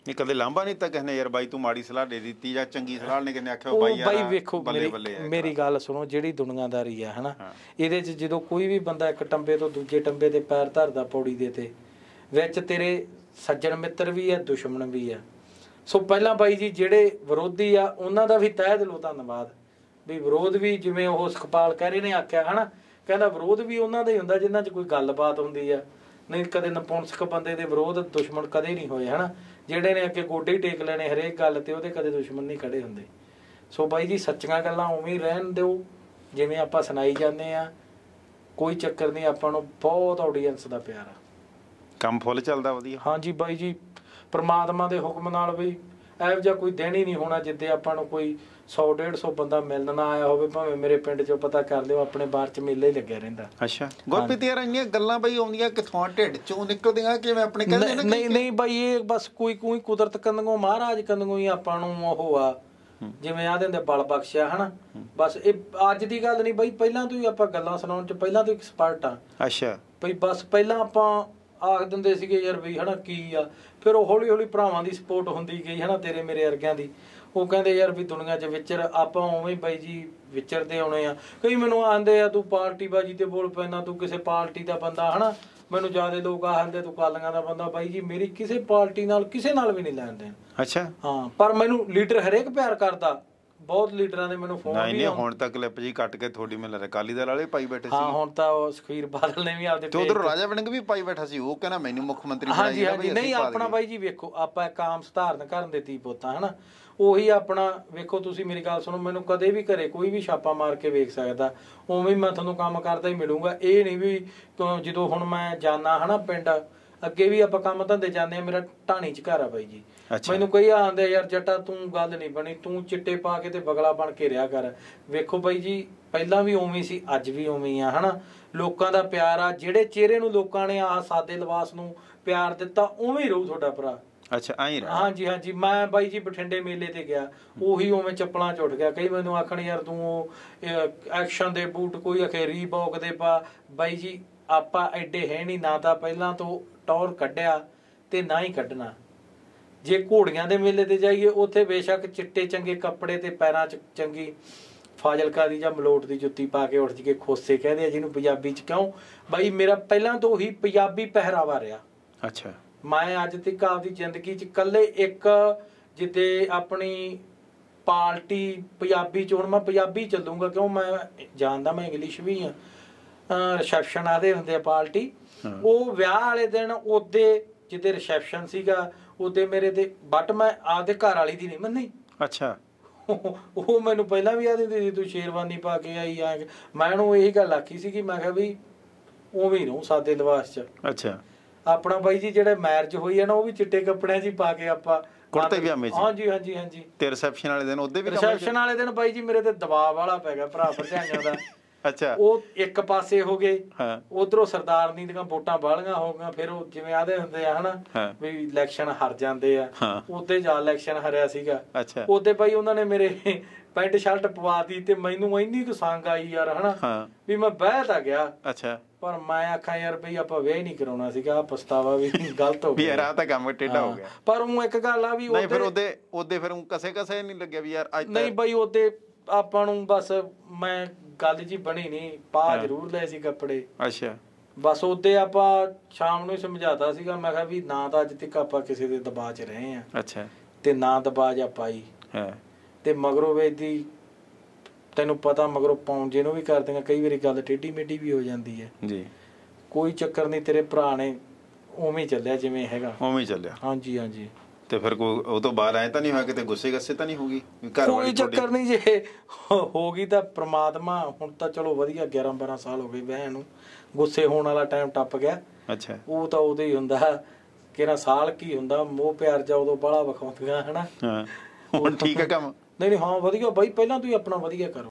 ਇਹ ਕਦੇ ਲਾਂਭਾ ਨਹੀਂ ਤਾਂ ਕਿਸੇ ਨੇ ਯਾਰ ਬਾਈ ਤੂੰ ਮਾੜੀ ਸਲਾਹ ਦੇ ਦਿੱਤੀ ਜਾਂ ਚੰਗੀ ਸਲਾਹ ਨੇ ਕਿਹਨੇ ਆਖਿਆ ਬਾਈ ਯਾਰ ਵੇਖੋ ਮੇਰੀ ਗੱਲ ਸੁਣੋ, ਜਿਹੜੀ ਦੁਨੀਆਦਾਰੀ ਆ ਹਨਾ, ਇਹਦੇ 'ਚ ਜਦੋਂ ਕੋਈ ਵੀ ਬੰਦਾ ਇੱਕ ਟੰਬੇ ਤੋਂ ਦੂਜੇ ਟੰਬੇ ਤੇ ਪੈਰ ਧਰਦਾ ਪੌੜੀ ਦੇ ਤੇ ਵਿੱਚ ਤੇਰੇ ਸੱਜਣ ਮਿੱਤਰ ਵੀ ਆ, ਦੁਸ਼ਮਣ ਵੀ ਆ। ਸੋ ਪਹਿਲਾਂ ਬਾਈ ਜੀ ਜਿਹੜੇ ਵਿਰੋਧੀ ਆ ਉਹਨਾਂ ਦਾ ਵੀ ਤਹਿ ਦਿਲੋਂ ਧੰਨਵਾਦ ਵੀ ਵਿਰੋਧ ਵੀ ਜਿਵੇਂ ਉਹ ਸੁਖਪਾਲ ਕਹਿਰੇ ਨੇ ਆਖਿਆ ਹਨਾ, ਕਹਿੰਦਾ ਵਿਰੋਧ ਵੀ ਉਹਨਾਂ ਦਾ ਹੀ ਹੁੰਦਾ ਜਿਨ੍ਹਾਂ 'ਚ ਕੋਈ ਗੱਲਬਾਤ ਹੁੰਦੀ ਆ, ਨਹੀਂ ਕਦੇ ਨਪੁੰਸਕ ਬੰਦੇ ਦੇ ਵਿਰੋਧ ਦੁਸ਼ਮਣ ਕਦੇ ਨਹੀਂ ਹੋਏ ਹਨਾ, ਜਿਹੜੇ ਨੇ ਅੱਗੇ ਗੋਡੇ ਹੀ ਟੇਕ ਲੈਣੇ ਹਰੇਕ ਗੱਲ ਤੇ ਉਹਦੇ ਕਦੇ ਦੁਸ਼ਮਣ ਨਹੀਂ ਖੜੇ ਹੁੰਦੇ। ਸੋ ਬਾਈ ਜੀ ਸੱਚੀਆਂ ਗੱਲਾਂ ਉਵੇਂ ਹੀ ਰਹਿਣ ਦਿਓ ਜਿਵੇਂ ਆਪਾਂ ਸੁਣਾਈ ਜਾਂਦੇ ਆ, ਕੋਈ ਚੱਕਰ ਨਹੀਂ, ਆਪਾਂ ਨੂੰ ਬਹੁਤ ਆਡੀਅנס ਦਾ ਪਿਆਰ ਆ, ਕੰਮ ਫੁੱਲ ਚੱਲਦਾ ਵਧੀਆ। ਹਾਂਜੀ ਬਾਈ ਜੀ ਪਰਮਾਤਮਾ ਦੇ ਹੁਕਮ ਨਾਲ ਬਈ ਇਹੋ ਜਿਹਾ ਕੋਈ ਦਿਨ ਹੀ ਨਹੀਂ ਹੋਣਾ ਜਿੱਦੇ ਆਪਾਂ ਨੂੰ ਕੋਈ 100-150 ਬੰਦਾ ਮਿਲਣ ਨਾ ਆਇਆ ਹੋਵੇ। ਭਾਵੇਂ ਮੇਰੇ ਪਿੰਡ 'ਚੋਂ ਪਤਾ ਕਰ ਲਿਓ, ਆਪਣੇ ਬਾਰ 'ਚ ਮੇਲਾ ਹੀ ਲੱਗਿਆ ਰਹਿੰਦਾ। ਅੱਛਾ ਗੁਰਪ੍ਰੀਤ ਯਾਰ ਇੰਨੀਆਂ ਗੱਲਾਂ ਬਈ ਆਉਂਦੀਆਂ ਕਿੱਥੋਂ, ਢਿੱਡ 'ਚੋਂ ਨਿਕਲਦੀਆਂ ਕਿਵੇਂ ਆਪਣੇ ਕਹਿੰਦੇ ਨੇ? ਨਹੀਂ ਬਾਈ ਇਹ ਬਸ ਕੋਈ ਕੁਦਰਤ ਕੰਨਗੋਂ ਮਹਾਰਾਜ ਕੰਨਗੋਂ ਹੀ ਆਪਾਂ ਨੂੰ ਉਹ ਆ, ਜਿਵੇਂ ਆਹ ਦਿੰਦੇ ਬਲ ਬਖਸ਼ਿਆ ਹਨਾ। ਬਸ ਇਹ ਅੱਜ ਦੀ ਗੱਲ ਨਹੀਂ ਬਾਈ, ਪਹਿਲਾਂ ਤੋਂ ਹੀ ਆਪਾਂ ਗੱਲਾਂ ਸੁਣਾਉਣ 'ਚ ਪਹਿਲਾਂ ਤੋਂ ਐਕਸਪਰਟ ਆ। ਅੱਛਾ ਬਈ ਬਸ ਪਹਿਲਾਂ ਆਪਾਂ ਆਖ ਦਿੰਦੇ ਸੀਗੇ ਯਾਰ ਬਈ ਹਨਾ ਕੀ ਆ, ਫਿਰ ਉਹ ਹੌਲੀ ਹੌਲੀ ਭਰਾਵਾਂ ਦੀ ਸਪੋਰਟ ਹੁੰਦੀ ਗਈ ਹਨਾ, ਤੇਰੇ ਮੇਰੇ ਵਰਗਿਆਂ ਦੀ। ਉਹ ਕਹਿੰਦੇ ਯਾਰ ਵੀ ਦੁਨੀਆ 'ਚ ਵਿਚਰ, ਆਪਾਂ ਉਵੇਂ ਬਾਈ ਜੀ ਵਿਚਰਦੇ ਆਉਣੇ ਆ। ਕਈ ਮੈਨੂੰ ਆਂਦੇ ਆ ਤੂੰ ਪਾਰਟੀ ਬਾਜੀ ਤੇ ਬੋਲ ਪੈਂਦਾ, ਤੂੰ ਕਿਸੇ ਪਾਰਟੀ ਦਾ ਬੰਦਾ ਹਨਾ। ਮੈਨੂੰ ਜ਼ਿਆਦਾ ਲੋਕ ਆਖਦੇ ਤੂੰ ਕਾਲੀਆਂ ਦਾ ਬੰਦਾ। ਬਾਈ ਜੀ ਮੇਰੀ ਕਿਸੇ ਪਾਰਟੀ ਨਾਲ ਕਿਸੇ ਨਾਲ ਵੀ ਨਹੀਂ ਲੈਣ ਦੇਣ। ਅੱਛਾ ਹਾਂ, ਪਰ ਮੈਨੂੰ ਲੀਡਰ ਹਰੇਕ ਪਿਆਰ ਕਰਦਾ, ਬਹੁਤ ਲੀਡਰਾਂ ਦੇ ਮੈਨੂੰ ਫੋਨ ਨਹੀਂ ਹੁਣ ਤੱਕ ਕਲਿੱਪ ਜੀ ਕੱਟ ਕੇ ਥੋੜੀ ਮੈਨੂੰ ਅਕਾਲੀ ਦਲ ਵਾਲੇ ਪਾਈ ਬੈਠੇ ਸੀ। ਹਾਂ ਹੁਣ ਤਾਂ ਉਹ ਸੁਖਬੀਰ ਬਾਦਲ ਨੇ ਵੀ ਆਪਦੇ ਤੇ ਉਧਰ ਰਾਜਾ ਵੜਿੰਗ ਵੀ ਪਾਈ ਬੈਠਾ ਸੀ, ਉਹ ਕਹਿੰਦਾ ਮੈਨੂੰ ਮੁੱਖ ਮੰਤਰੀ ਬਣਾਇਆ। ਹਾਂਜੀ ਹਾਂਜੀ ਨਹੀਂ ਆਪਣਾ ਬਾਈ ਜੀ ਵੇਖੋ ਆਪਾਂ ਇੱਕ ਆਮ ਸਧਾਰਨ ਘਰ ਦੇ ਧੀ ਪੁੱਤਾਂ ਹਨਾ, ਉਹੀ ਆਪਣਾ ਵੇਖੋ ਤੁਸੀਂ ਮੇਰੀ ਗੱਲ ਸੁਣੋ, ਮੈਨੂੰ ਕਦੇ ਵੀ ਘਰੇ ਕੋਈ ਵੀ ਛਾਪਾ ਮਾਰ ਕੇ ਵੇਖ ਸਕਦਾ, ਉਵੇਂ ਮੈਂ ਤੁਹਾਨੂੰ ਕੰਮ ਕਰਦਾ ਹੀ ਮਿਲੂੰਗਾ। ਇਹ ਨਹੀਂ ਵੀ ਜਦੋਂ ਹੁਣ ਮੈਂ ਜਾਣਾ ਹਨਾ ਪਿੰਡ, ਅੱਗੇ ਵੀ ਆਪਾਂ ਕੰਮ ਧੰਦੇ ਜਾਂਦੇ ਆ, ਮੇਰਾ ਢਾਣੀ 'ਚ ਘਰ ਆ ਬਾਈ ਜੀ। ਮੈਨੂੰ ਕਈ ਆਂਦੇ ਯਾਰ ਜੱਟਾ ਤੂੰ ਗੱਲ ਨਹੀਂ ਬਣੀ, ਤੂੰ ਚਿੱਟੇ ਪਾ ਕੇ ਤੇ ਬਗਲਾ ਬਣ ਕੇ ਰਿਹਾ ਕਰ। ਵੇਖੋ ਬਾਈ ਜੀ ਪਹਿਲਾਂ ਵੀ ਉਵੇਂ ਸੀ, ਅੱਜ ਵੀ ਉਵੇਂ ਆ ਹਨਾ। ਲੋਕਾਂ ਦਾ ਪਿਆਰ ਆ, ਜਿਹੜੇ ਚਿਹਰੇ ਨੂੰ ਲੋਕਾਂ ਨੇ ਆਹ ਸਾਦੇ ਲਿਬਾਸ ਨੂੰ ਪਿਆਰ ਦਿੱਤਾ ਉਵੇਂ ਹੀ ਰਹੂ ਤੁਹਾਡਾ ਭਰਾ। ਅੱਛਾ ਆਈ ਰਹਾ। ਹਾਂਜੀ ਹਾਂਜੀ ਮੈਂ ਬਾਈ ਜੀ ਬਠਿੰਡੇ ਮੇਲੇ ਤੇ ਗਿਆ, ਉਹੀ ਉਵੇਂ ਚੱਪਲਾਂ 'ਚ ਉੱਠ ਗਿਆ। ਕਈ ਮੈਨੂੰ ਆਖਣ ਯਾਰ ਤੂੰ ਉਹ ਐਕਸ਼ਨ ਦੇ ਬੂਟ ਕੋਈ ਆਖੇ ਰੀਬੌਕ ਦੇ ਪਾ। ਬਾਈ ਜੀ ਆਪਾਂ ਐਡੇ ਹੈ ਨਹੀਂ, ਨਾ ਤਾਂ ਪਹਿਲਾਂ ਤੋਂ ਟੌਰ ਕੱਢਿਆ ਤੇ ਨਾ ਹੀ ਕੱਢਣਾ। ਜੇ ਘੋੜੀਆਂ ਦੇ ਮੇਲੇ ਤੇ ਜਾਈਏ ਉੱਥੇ ਬੇਸ਼ੱਕ ਚਿੱਟੇ ਚੰਗੇ ਕੱਪੜੇ ਤੇ ਪੈਰਾਂ 'ਚ ਚੰਗੀ ਫਾਜ਼ਿਲਕਾ ਦੀ ਜਾਂ ਮਲੋਟ ਦੀ ਜੁੱਤੀ ਪਾ ਕੇ ਉੱਠ ਕੇ ਖੋਸੇ ਕਹਿੰਦੇ ਆ ਜਿਹਨੂੰ ਪੰਜਾਬੀ 'ਚ। ਕਿਉਂ ਬਾਈ ਮੇਰਾ ਪਹਿਲਾਂ ਤੋਂ ਹੀ ਪੰਜਾਬੀ ਪਹਿਰਾਵਾ ਰਿਹਾ। ਅੱਛਾ ਮੈਂ ਅੱਜ ਤੱਕ ਆਪਦੀ ਜ਼ਿੰਦਗੀ 'ਚ ਇਕੱਲੇ ਇੱਕ ਜਿੱਦੇ ਆਪਣੀ ਪਾਰਟੀ ਪੰਜਾਬੀ 'ਚ, ਹੁਣ ਮੈਂ ਪੰਜਾਬੀ ਚੱਲੂਗਾ ਕਿਉਂ ਮੈਂ ਜਾਣਦਾ ਮੈਂ ਇੰਗਲਿਸ਼ ਵੀ ਆ। ਰਿਸੈਪਸ਼ਨ ਆਦੇ ਹੁੰਦੇ ਆ ਪਾਰਟੀ, ਉਹ ਵਿਆਹ ਵਾਲੇ ਦਿਨ ਉਹਦੇ ਜਿੱਦੇ ਰਿਸੈਪਸ਼ਨ ਸੀਗਾ ਉਹਦੇ ਮੇਰੇ ਤੇ ਬਟ ਮੈਂ ਆਪਦੇ ਘਰ ਵਾਲੀ ਦੀ ਨਹੀਂ ਮੰਨੀ। ਅੱਛਾ ਉਹ ਮੈਨੂੰ ਪਹਿਲਾਂ ਵੀ ਆਦੀ ਹੁੰਦੀ ਸੀ ਤੂੰ ਸ਼ੇਰਵਾਨੀ ਪਾ ਕੇ ਆਈ ਆ। ਮੈਂ ਉਹਨੂੰ ਇਹੀ ਗੱਲ ਆਖੀ ਸੀਗੀ, ਮੈਂ ਕਿਹਾ ਵੀ ਉਵੇਂ ਹੀ ਰਹੂੰ ਸਾਦੇ ਲਿਬਾਸ 'ਚ। ਅੱਛਾ ਆਪਣਾ ਬਾਈ ਜੀ ਜਿਹੜਾ ਮੈਰਿਜ ਹੋਈ ਆ ਨਾ ਉਹ ਵੀ ਚਿੱਟੇ ਕੱਪੜਿਆਂ 'ਚ ਹੀ ਪਾ ਕੇ ਆਪਾਂ ਕੁੜਤੇ ਪਜਾਮੇ 'ਚ। ਹਾਂਜੀ ਹਾਂਜੀ ਹਾਂਜੀ। ਤੇ ਰਿਸੈਪਸ਼ਨ ਵਾਲੇ ਦਿਨ ਉਹਦੇ ਵੀ ਰਿਸੈਪਸ਼ਨ ਵਾਲੇ ਦਿਨ ਬਾਈ ਜੀ ਮੇਰੇ ਤੇ ਦਬਾਅ ਵਾਲਾ ਪੈ ਗਿਆ ਭਰਾ ਭਰਜਾਈਆਂ ਦਾ। ਅੱਛਾ ਉਹ ਇੱਕ ਪਾਸੇ ਹੋ ਗਏ, ਉਧਰੋਂ ਸਰਦਾਰਨੀ ਦੀਆਂ ਵੋਟਾਂ ਬਾਹਲੀਆਂ ਹੋ ਗਈਆਂ। ਫਿਰ ਉਹ ਜਿਵੇਂ ਆਦੇ ਹੁੰਦੇ ਆ ਹਨਾ ਵੀ ਇਲੈਕਸ਼ਨ ਹਾਰ ਜਾਂਦੇ ਆ, ਉਹਦੇ ਜਾ ਇਲੈਕਸ਼ਨ ਹਾਰਿਆ ਸੀਗਾ। ਉਹਦੇ ਬਾਈ ਉਹਨਾਂ ਨੇ ਮੇਰੇ ਪੈਂਟ ਸ਼ਰਟ ਪਵਾ ਦੀ ਤੇ ਮੈਨੂੰ ਇੰਨੀ ਕੁ ਸੰਗ ਆਈ ਯਾਰ ਹਨਾ ਵੀ ਮੈਂ ਬਹਿ ਤਾਂ ਗਿਆ। ਅੱਛਾ ਪਰ ਮੈਂ ਆਖਾਂ ਯਾਰ ਬਈ ਆਪਾਂ ਵਿਆਹ ਹੀ ਨਹੀਂ ਕਰਾਉਣਾ ਸੀਗਾ, ਪਛਤਾਵਾ ਵੀ ਗਲਤ ਹੋ ਗਿਆ ਯਾਰ, ਤਾਂ ਕੰਮ ਟੇਢਾ ਹੋ ਗਿਆ। ਪਰ ਉਹ ਇੱਕ ਗੱਲ ਆ ਵੀ ਫਿਰ ਉਹਦੇ ਫਿਰ ਕਸੇ ਕਸੇ ਨਹੀਂ ਲੱਗਿਆ ਵੀ ਯਾਰ ਨਹੀਂ ਬਾਈ ਉਹਦੇ ਆਪਾਂ ਨੂੰ ਬਸ ਮੈਂ ਗੱਲ ਜੀ ਬਣੀ ਨਹੀਂ, ਪਾ ਜ਼ਰੂਰ ਲਏ ਸੀ ਕੱਪੜੇ। ਅੱਛਾ ਬਸ ਉਹਦੇ ਆਪਾਂ ਸ਼ਾਮ ਨੂੰ ਹੀ ਸਮਝਾਤਾ ਸੀਗਾ, ਮੈਂ ਕਿਹਾ ਵੀ ਨਾ ਤਾਂ ਅੱਜ ਤੱਕ ਆਪਾਂ ਕਿਸੇ ਦੇ ਦਬਾਅ 'ਚ ਰਹੇ ਆ। ਅੱਛਾ ਤੇ ਨਾ ਦਬਾਅ ਜਾ ਪਾਈ ਤੇ ਮਗਰੋਂ ਵੇਦੀ ਤੈਨੂੰ ਪਤਾ ਮਗਰੋਂ ਪਾਉਣ ਜਿਹਨੂੰ ਵੀ ਕਰ ਦਿੰਗਾ ਕਈ ਵਾਰੀ ਗੱਲ ਟੇਢੀ ਮੇਢੀ ਵੀ ਹੋ ਜਾਂਦੀ ਹੈ ਜੀ। ਕੋਈ ਚੱਕਰ ਨਹੀਂ, ਤੇਰੇ ਭਰਾ ਨੇ ਉਵੇਂ ਚੱਲਿਆ ਜਿਵੇਂ ਹੈਗਾ ਉਵੇਂ ਚੱਲਿਆ। ਹਾਂਜੀ ਹਾਂਜੀ ਤੇ ਫਿਰ ਕੋਈ ਉਹ ਤੋਂ ਬਾਹਰ ਆਏ ਤਾਂ ਨਹੀਂ ਹੋਇਆ, ਕਿਤੇ ਗੁੱਸੇ ਗੱਸੇ ਤਾਂ ਨਹੀਂ ਹੋ ਗਈ? ਕੋਈ ਚੱਕਰ ਨਹੀਂ, ਜੇ ਹੋ ਗਈ ਤਾਂ ਪ੍ਰਮਾਤਮਾ। ਹੁਣ ਤਾਂ ਚਲੋ ਵਧੀਆ 11-12 ਸਾਲ ਹੋ ਗਏ ਵਿਆਹ ਨੂੰ, ਗੁੱਸੇ ਹੋਣ ਵਾਲਾ ਟਾਈਮ ਟੱਪ ਗਿਆ। ਅੱਛਾ ਉਹ ਤਾਂ ਉਦੋਂ ਹੀ ਹੁੰਦਾ ਕਿਹੜਾ ਸਾਲ ਕੀ ਹੁੰਦਾ, ਮੋਹ ਪਿਆਰ ਜਾ ਉਦੋਂ ਬਾਹਲਾ ਵਿਖਾਉਂਦੀਆਂ ਹਨਾ। ਹੁਣ ਠੀਕ ਹੈ ਕੰਮ? ਨਹੀਂ ਨਹੀਂ ਹਾਂ ਵਧੀਆ ਬਾਈ, ਪਹਿਲਾਂ ਤੂੰ ਹੀ ਆਪਣਾ ਵਧੀਆ ਕਰੋ।